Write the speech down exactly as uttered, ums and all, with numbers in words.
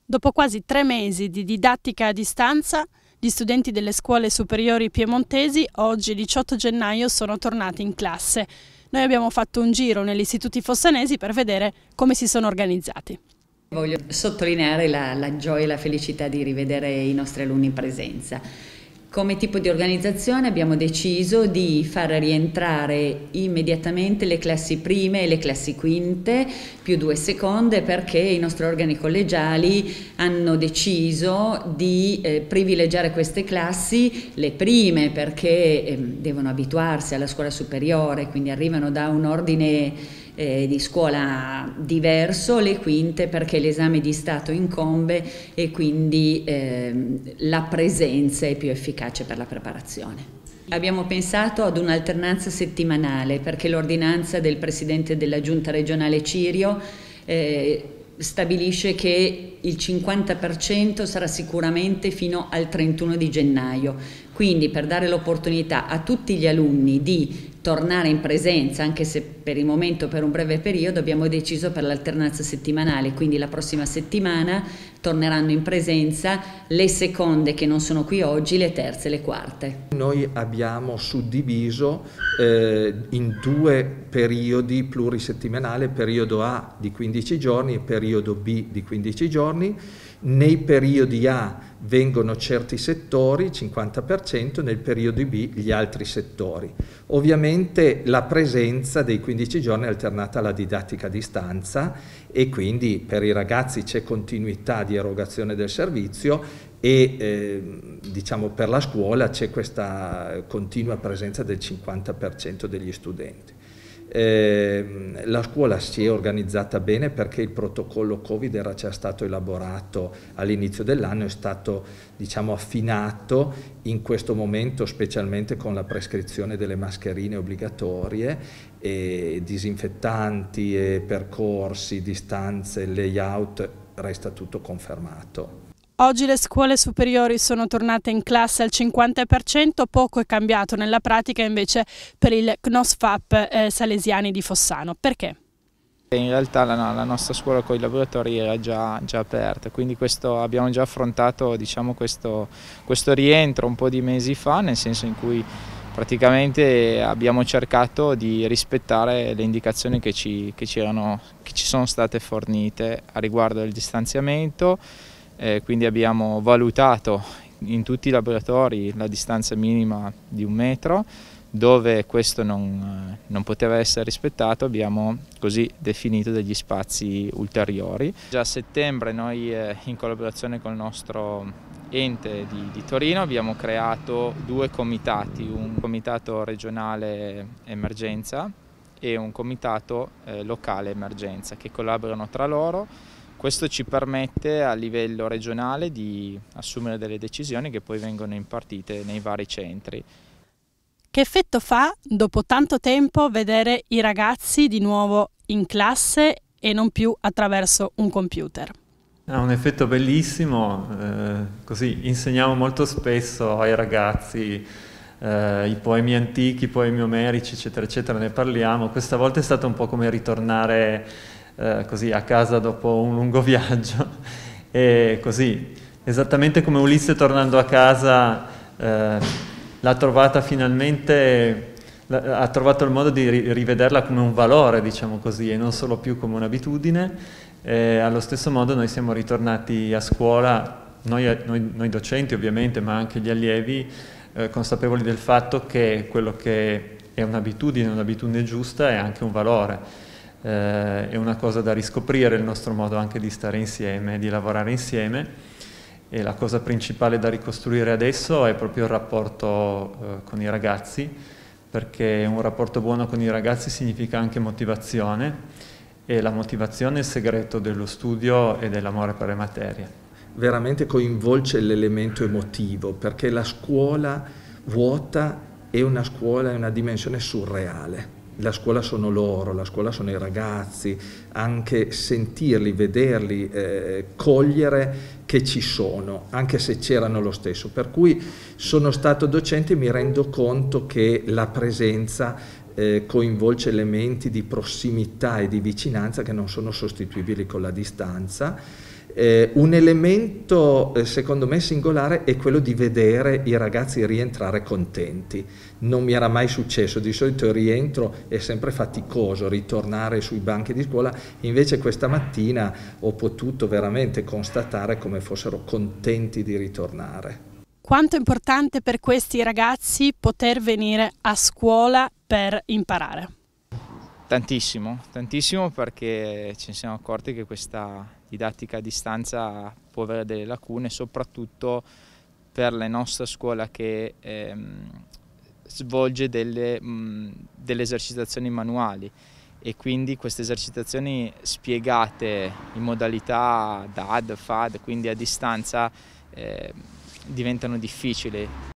Dopo quasi tre mesi di didattica a distanza, gli studenti delle scuole superiori piemontesi oggi, diciotto gennaio, sono tornati in classe. Noi abbiamo fatto un giro negli istituti fossanesi per vedere come si sono organizzati. Voglio sottolineare la, la gioia e la felicità di rivedere i nostri alunni in presenza. Come tipo di organizzazione abbiamo deciso di far rientrare immediatamente le classi prime e le classi quinte più due seconde, perché i nostri organi collegiali hanno deciso di eh, privilegiare queste classi, le prime perché eh, devono abituarsi alla scuola superiore, quindi arrivano da un ordine Eh, di scuola diverso, le quinte perché l'esame di Stato incombe e quindi eh, la presenza è più efficace per la preparazione. Abbiamo pensato ad un'alternanza settimanale perché l'ordinanza del Presidente della Giunta regionale Cirio eh, stabilisce che il cinquanta per cento sarà sicuramente fino al trentuno di gennaio, quindi per dare l'opportunità a tutti gli alunni di tornare in presenza, anche se per il momento per un breve periodo, abbiamo deciso per l'alternanza settimanale, quindi la prossima settimana torneranno in presenza le seconde che non sono qui oggi, le terze e le quarte. Noi abbiamo suddiviso eh, in due periodi plurisettimanali, periodo A di quindici giorni e periodo B di quindici giorni. Nei periodi A vengono certi settori, cinquanta per cento, nel periodo B gli altri settori. Ovviamente la presenza dei quindici giorni è alternata alla didattica a distanza e quindi per i ragazzi c'è continuità di erogazione del servizio e eh, diciamo per la scuola c'è questa continua presenza del cinquanta per cento degli studenti. Eh, la scuola si è organizzata bene perché il protocollo Covid era già stato elaborato all'inizio dell'anno, è stato diciamo affinato in questo momento, specialmente con la prescrizione delle mascherine obbligatorie, e disinfettanti e percorsi, distanze, layout, resta tutto confermato. Oggi le scuole superiori sono tornate in classe al cinquanta per cento, poco è cambiato nella pratica invece per il C N O S F A P eh, Salesiani di Fossano. Perché? In realtà la, la nostra scuola con i laboratori era già, già aperta, quindi questo, abbiamo già affrontato diciamo, questo, questo rientro un po' di mesi fa, nel senso in cui praticamente abbiamo cercato di rispettare le indicazioni che ci, che ci, erano, che ci sono state fornite a riguardo del distanziamento. Eh, quindi abbiamo valutato in tutti i laboratori la distanza minima di un metro, dove questo non, non poteva essere rispettato abbiamo così definito degli spazi ulteriori. Già a settembre noi eh, in collaborazione con il nostro ente di, di Torino abbiamo creato due comitati, un comitato regionale emergenza e un comitato eh, locale emergenza, che collaborano tra loro. Questo ci permette a livello regionale di assumere delle decisioni che poi vengono impartite nei vari centri. Che effetto fa, dopo tanto tempo, vedere i ragazzi di nuovo in classe e non più attraverso un computer? Ha un effetto bellissimo, eh, così insegniamo molto spesso ai ragazzi eh, i poemi antichi, i poemi omerici, eccetera, eccetera, ne parliamo. Questa volta è stato un po' come ritornare Eh, così a casa dopo un lungo viaggio e così esattamente come Ulisse tornando a casa eh, l'ha trovata finalmente, ha trovato il modo di ri rivederla come un valore, diciamo così, e non solo più come un'abitudine. Eh, allo stesso modo noi siamo ritornati a scuola, noi, noi, noi docenti ovviamente, ma anche gli allievi, eh, consapevoli del fatto che quello che è un'abitudine, un'abitudine giusta, è anche un valore. Eh, è una cosa da riscoprire il nostro modo anche di stare insieme, di lavorare insieme, e la cosa principale da ricostruire adesso è proprio il rapporto eh, con i ragazzi, perché un rapporto buono con i ragazzi significa anche motivazione, e la motivazione è il segreto dello studio e dell'amore per le materie. Veramente coinvolge l'elemento emotivo, perché la scuola vuota è una scuola, è una dimensione surreale. La scuola sono loro, la scuola sono i ragazzi, anche sentirli, vederli, eh, cogliere che ci sono, anche se c'erano lo stesso. Per cui sono stato docente e mi rendo conto che la presenza eh, coinvolge elementi di prossimità e di vicinanza che non sono sostituibili con la distanza. Eh, un elemento eh, secondo me singolare è quello di vedere i ragazzi rientrare contenti. Non mi era mai successo, di solito il rientro è sempre faticoso, ritornare sui banchi di scuola, invece questa mattina ho potuto veramente constatare come fossero contenti di ritornare. Quanto è importante per questi ragazzi poter venire a scuola per imparare? Tantissimo, tantissimo, perché ci siamo accorti che questa didattica a distanza può avere delle lacune, soprattutto per la nostra scuola che ehm, svolge delle, mh, delle esercitazioni manuali, e quindi queste esercitazioni spiegate in modalità D A D, F A D, quindi a distanza, eh, diventano difficili.